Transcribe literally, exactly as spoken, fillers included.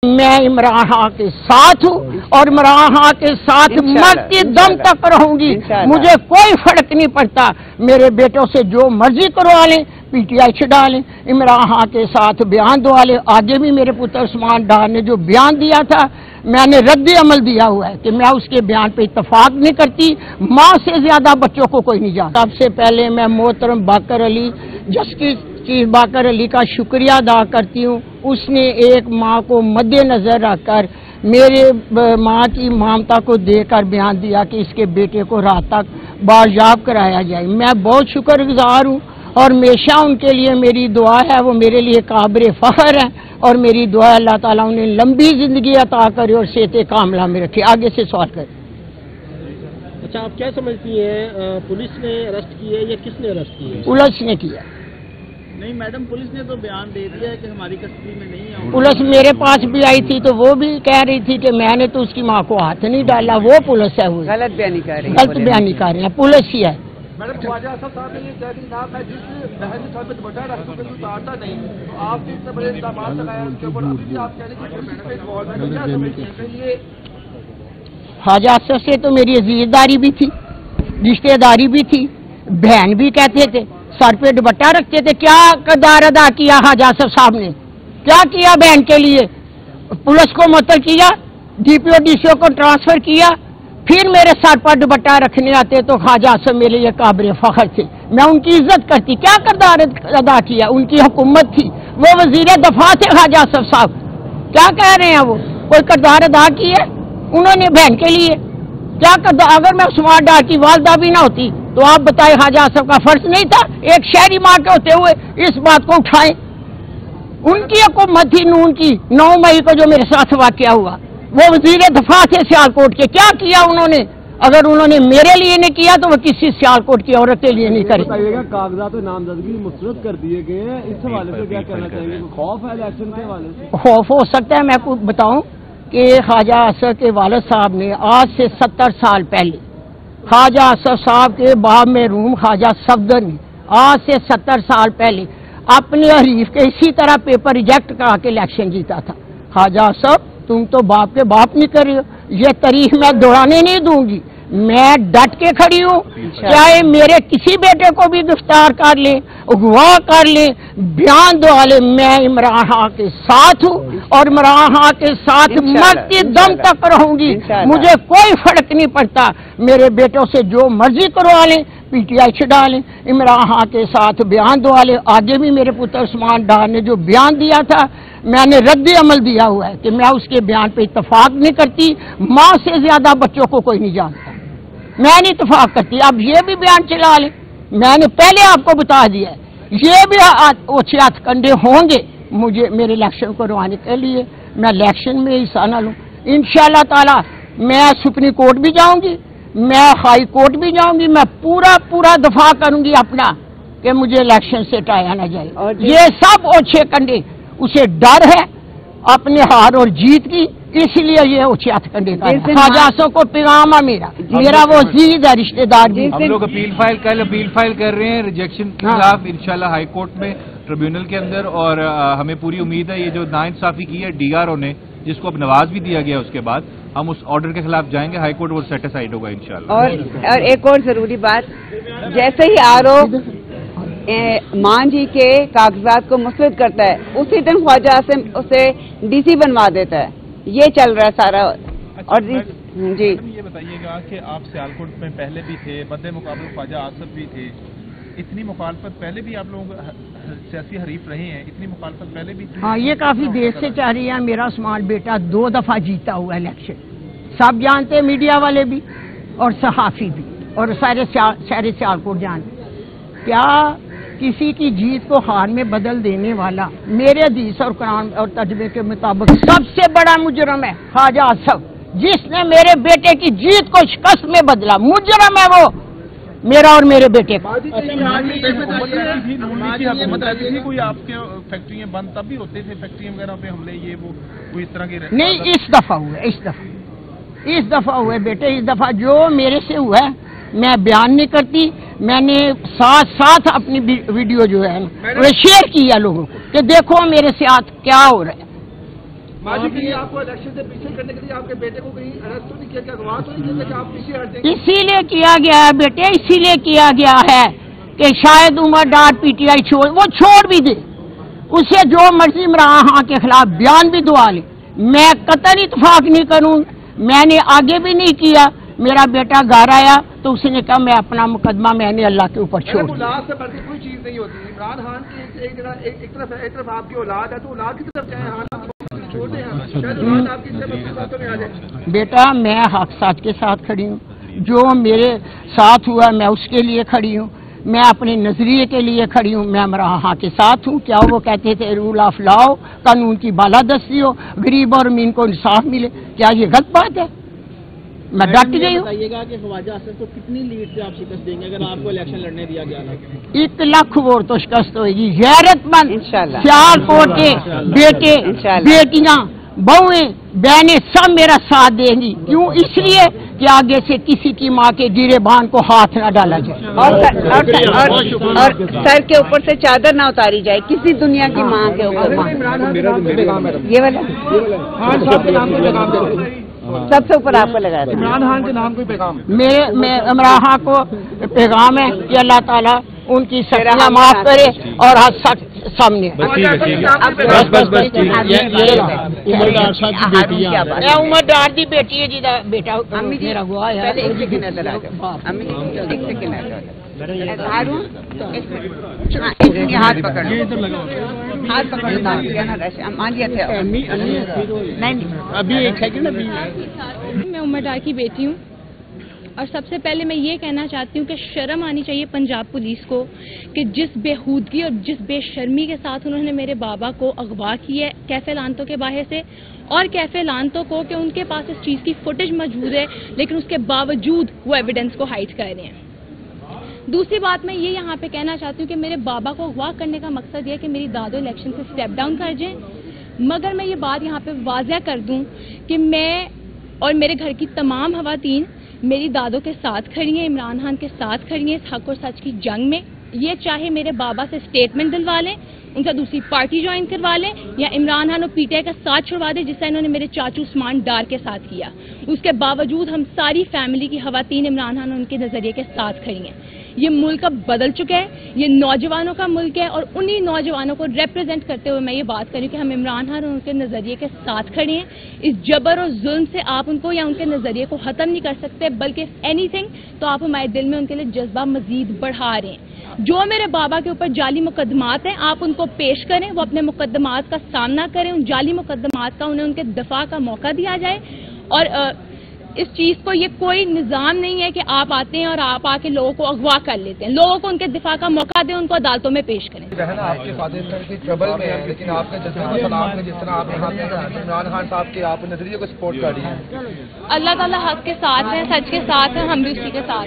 میں عمران خان کے ساتھ ہوں اور عمران خان کے ساتھ مرتی دم تک رہوں گی. مجھے کوئی فرق نہیں پڑتا. میرے بیٹوں سے جو مرضی کروا لیں, پی ٹی آئی چھڑا لیں, عمران خان کے ساتھ بیان دعا لیں. آگے بھی میرے پتر عثمان ڈار نے جو بیان دیا تھا میں نے رد عمل دیا ہوا ہے کہ میں اس کے بیان پہ اتفاق نہیں کرتی. ماں سے زیادہ بچوں کو کوئی نہیں جانتا. سب سے پہلے میں محترم باقر علی جسٹس چیف باقر علی کا شکریہ ادا کرتی ہوں. اس نے ایک ماں کو مد نظر رکھ کر میرے ماں کی ممتا کو دے کر بیان دیا کہ اس کے بیٹے کو رات تک بازیاب کرایا جائے. میں بہت شکر گزار ہوں اور ہمیشہ ان کے لیے میری دعا ہے. وہ میرے لیے قابل فخر ہے اور میری دعا اللہ تعالیٰ انہیں لمبی زندگی عطا کرے اور صحت کاملہ میں رکھے. آگے سے سوال کریں. اچھا, آپ کیا سمجھتی ہیں, پولیس نے ارسٹ کی ہے یا کس نے ارسٹ کی ہے؟ پولیس نے کیا. نہیں میڈم, پولیس نے تو بیان دے دیا ہے کہ ہماری کسٹڈی میں نہیں ہے. پولیس میرے پاس بھی آئی تھی تو وہ بھی کہہ رہی تھی کہ میں نے تو اس کی ماں کو ہاتھ نہیں ڈالا. وہ پولیس ہے, وہ غلط بیانی کر رہی ہے. غلط بیانی کر رہی ہے, پولیس ہی ہے. میڈم خواجہ اصغر صاحب نے یہ کہہ دی جناب میں جس بہن کے ساتھ دوپٹہ رکھوں گا اتارتا نہیں, تو آپ نے اتنے بڑے الزامات لگایا اس کے اوپر. ابھی بھی آپ کہہ رہے ہیں کہ بہن پہ انوالومنٹ ہے. کیا سمجھتے ہیں کہ یہ خواجہ اصغر سے تو میری عزیزداری بھی تھی, رشتے داری بھی تھی. بہن بھی کہتے تھے, سر پہ دوپٹہ رکھتے تھے. کیا کردار ادا کیا خواجہ اصغر صاحب نے؟ کیا کیا بہن کے لیے؟ پولیس کو معطل کیا, D P O D C او کو ٹرانسفر کیا, پھر میرے سر پر دوپٹہ رکھنے آتے تو خواجہ اصغر میرے لیے قابل فخر تھے. میں ان کی عزت کرتی. کیا کردار ادا کیا؟ ان کی حکومت تھی, وہ وزیر دفاع تھے خواجہ اصغر صاحب. کیا کہہ رہے ہیں, وہ کوئی کردار ادا کیا انہوں نے بہن کے لیے؟ کیا کردار؟ اگر میں عثمان ڈار کی والدہ بھی نہ ہوتی تو آپ بتائیں خواجہ اصغر کا فرض نہیں تھا ایک شہری ماں کے ہوتے ہوئے اس بات کو اٹھائیں؟ ان کی حکومت تھی نون کی. نو مئی کو جو میرے ساتھ واقعہ ہوا, وہ وزیر دفاع تھے سیالکوٹ کے. کیا کیا انہوں نے؟ اگر انہوں نے میرے لیے نہیں کیا تو وہ کسی سیالکوٹ کی عورت کے لیے نہیں کرے. کاغذات نامزدگی مسترد کر دیے گئے ہیں, اس حوالے سے کیا کہنا چاہیں گے؟ خوف ہے الیکشن کے حوالے سے؟ خوف ہو سکتا ہے. میں کچھ بتاؤں کہ خواجہ اصغر کے والد صاحب نے آج سے ستر سال پہلے خواجہ اصغر صاحب کے باب میں روم خواجہ صفدر نے آج سے ستر سال پہلے اپنے حریف کے اسی طرح پیپر ریجیکٹ کرا کے الیکشن جیتا تھا. خواجہ اصغر تم تو باپ کے باپ نہیں کر رہے ہو. یہ تاریخ میں دوہرانے نہیں دوں گی. میں ڈٹ کے کھڑی ہوں, چاہے میرے کسی بیٹے کو بھی گرفتار کر لیں, اغوا کر لیں, بیان دعا لیں. میں عمران خان کے ساتھ ہوں اور عمران خان کے ساتھ مرتی دم تک رہوں گی. مجھے کوئی فرق نہیں پڑتا. میرے بیٹوں سے جو مرضی کروا لیں, پی ٹی آئی چھڑا لیں, عمران خان کے ساتھ بیان دعا لیں. آگے بھی میرے پتر عثمان ڈار نے جو بیان دیا تھا میں نے رد عمل دیا ہوا ہے کہ میں اس کے بیان پہ اتفاق نہیں کرتی. ماں سے زیادہ بچوں کو کوئی نہیں جانتا. میں نہیں اتفاق کرتی. اب یہ بھی بیان چلا لیں. میں نے پہلے آپ کو بتا دیا ہے یہ بھی اوچھے ہاتھ کنڈے ہوں گے مجھے میرے الیکشن کو کروانے کے لیے. میں الیکشن میں حصہ نہ لوں انشاءاللہ تعالی. میں سپریم کورٹ بھی جاؤں گی, میں ہائی کورٹ بھی جاؤں گی. میں پورا پورا دفاع کروں گی اپنا کہ مجھے الیکشن سے ٹایا نہ جائے. یہ سب اوچھے کنڈے, اسے ڈر ہے اپنے ہار اور جیت کی, اس لیے یہ اوچھے ہاتھ کنڈے کا خواجہ اصغر کو پیغام ہے میرا. میرا وہ عزیز ہے, رشتے دار بھی. ہم لوگ اپیل فائل کل اپیل فائل کر رہے ہیں ریجیکشن کے خلاف انشاءاللہ ہائی کورٹ میں, ٹریبیونل کے اندر. اور ہمیں پوری امید ہے یہ جو ناانصافی کی ہے ڈی آر او نے, جس کو اب نواز بھی دیا گیا, اس کے بعد ہم اس آرڈر کے خلاف جائیں گے. ہائی کورٹ وہ سیٹسفائیڈ ہوگا انشاءاللہ. اور اور ایک اور ضروری بات, جیسے ہی آر او مان جی کے کاغذات کو مسترد کرتا ہے اسی دن خواجہ اعظم اسے ڈی سی بنوا دیتا ہے. یہ چل رہا ہے سارا. اور جی یہ بتائیے گا کہ آپ سیالکوٹ میں پہلے بھی تھے, مد مقابل خواجہ آصف بھی تھے, اتنی مخالفت پہلے بھی آپ لوگ سیاسی حریف رہے ہیں, اتنی مخالفت پہلے بھی تھی؟ ہاں, یہ کافی دیر سے چل رہی ہے. میرا عثمان بیٹا دو دفعہ جیتا ہوا الیکشن, سب جانتے ہیں, میڈیا والے بھی اور صحافی بھی اور سارے سارے سیالکوٹ جانتے. کیا کسی کی جیت کو ہار میں بدل دینے والا میرے حدیث اور قرآن اور ترجمے کے مطابق سب سے بڑا مجرم ہے خواجہ اصغر, جس نے میرے بیٹے کی جیت کو شکست میں بدلا. مجرم ہے وہ میرا اور میرے بیٹے کا. کوئی آپ کے فیکٹریاں بند تب بھی ہوتے تھے, فیکٹریاں وغیرہ پہ حملے یہ وہ کوئی اس طرح کے نہیں. اس دفعہ ہوئے, اس دفعہ اس دفعہ ہوئے بیٹے. اس دفعہ جو میرے سے ہوا ہے میں بیان نہیں کرتی. میں نے ساتھ ساتھ اپنی ویڈیو جو ہے وہ شیئر کیا لوگوں کو کہ دیکھو میرے ساتھ کیا ہو رہا ہے. माजी के लिए आपको इलेक्शन से पीछे करने के लिए आपके बेटे को कहीं अरेस्ट तो नहीं किया गया, अगवा तो नहीं किया गया कि आप पीछे हट देंगे? इसीलिए किया गया है बेटे, इसीलिए किया गया है कि शायद उमर डार पीटीआई छोड़, वो छोड़ भी दे, उसे जो मर्जी इमरान खान के खिलाफ बयान भी दुआ ले, मैं कतई इतफाक नहीं करूँ। मैंने आगे भी नहीं किया, मेरा बेटा घर आया तो उसने कहा मैं अपना मुकदमा मैंने अल्लाह के ऊपर छोड़ दिया। औलाद से बढ़ के कोई चीज नहीं होती। इमरान खान की एक, एक, एक, एक तरफ एक तरफ आपकी औलाद है तो औलाद की तरफ चाहे हाथ छोड़ दें, शायद औलाद आपकी बातों में आ जाए। बेटा मैं हक साथ के साथ खड़ी हूँ, जो मेरे साथ हुआ मैं उसके लिए खड़ी हूँ, मैं अपने नजरिए के लिए खड़ी हूँ, मैं इमरान खान के साथ हूँ। क्या वो कहते थे रूल ऑफ लॉ, कानून की बालादस्ती हो, गरीब और अमीन को इंसाफ मिले, क्या ये गलत बात है? मैं डट गई हूँ। बताइएगा कि ख्वाजा असद को कितनी लीड से आप शिकस्त देंगे अगर आपको इलेक्शन लड़ने दिया गया था? एक लाख वोट तो शिकस्त होगी। गैरतमंद इंशाल्लाह। सियालकोट के बेटे बेटियां बहुएं बहनें सब मेरा साथ देंगी। क्यों? इसलिए कि आगे से किसी की माँ के गिरेबान को हाथ न डाला जाए और सर, और, सर, और, और सर के ऊपर से चादर ना उतारी जाए किसी दुनिया की माँ के ऊपर। ये वाला सबसे ऊपर आपको लगा था। इमरान खान के नाम कोई पैगाम? मेरे मैं इमरान खान को पैगाम है कि अल्लाह ताला उनकी सख्तियां माफ करे और हद सख्त सामने। बस बस बस ये उमर डार साहब की बेटी है। मैं उमर डार दी बेटी है जी दा बेटा अम्मी जी मेरा हुआ है। पहले एक सेकंड नजर आ जाओ। अम्मी जी एक सेकंड आ जाओ। हारून एक मिनट, हाँ, एक मिनट, हाथ पकड़ लो, हाथ पकड़ लो, ना रश मान लिया थे नहीं अभी एक सेकंड। अभी मैं उमर डार की बेटी हूँ और सबसे पहले मैं ये कहना चाहती हूँ कि शर्म आनी चाहिए पंजाब पुलिस को कि जिस बेहूदगी और जिस बेशर्मी के साथ उन्होंने मेरे बाबा को अगवा किया है कैफे लानतों के बाहर से, और कैफे लानतों को कि उनके पास इस चीज़ की फुटेज मौजूद है लेकिन उसके बावजूद वो एविडेंस को हाइड कर रहे हैं। दूसरी बात मैं ये यहाँ पे कहना चाहती हूँ कि मेरे बाबा को अगवा करने का मकसद ये है कि मेरी दादो इलेक्शन से स्टेप डाउन कर जाएं, मगर मैं ये बात यहाँ पे वाज़ह कर दूँ कि मैं और मेरे घर की तमाम खवातीन मेरी दादों के साथ खड़ी हैं, इमरान खान के साथ खड़ी हैं इस हक और सच की जंग में। ये चाहे मेरे बाबा से स्टेटमेंट दिलवा लें, उनका दूसरी पार्टी ज्वाइन करवा लें, या इमरान खान और पीटीआई का साथ छुड़वा दें जिससे इन्होंने मेरे चाचू उस्मान डार के साथ किया। उसके बावजूद हम सारी फैमिली की खवातीन इमरान खान और उनके नजरिए के साथ खड़ी हैं। ये मुल्क अब बदल चुका है, ये नौजवानों का मुल्क है और उन्हीं नौजवानों को रिप्रेजेंट करते हुए मैं ये बात करूँ कि हम इमरान खान और उनके नजरिए के साथ खड़े हैं। इस जबर और जुल्म से आप उनको या उनके नजरिए को खत्म नहीं कर सकते, बल्कि एनीथिंग तो आप हमारे दिल में उनके लिए जज्बा मजीद बढ़ा रहे हैं। जो मेरे बाबा के ऊपर जाली मुकदमात हैं आप उनको पेश करें, वो अपने मुकदमात का सामना करें, उन जाली मुकदमात का उन्हें उनके दफा का मौका दिया जाए। और आ, इस चीज को ये कोई निजाम नहीं है कि आप आते हैं और आप आके लोगों को अगवा कर लेते हैं, लोगों को उनके दिफा का मौका दें, उनको अदालतों में पेश करें। बहन आपके फादर साहब की ट्रबल में है लेकिन आपके जज्बे सलाम में जिस तरह आप यहाँ पे इमरान खान साहब के आप नजरिए को सपोर्ट कर रही हैं। अल्लाह ताला हक के साथ है, सच के साथ है, हम भी उसी के साथ।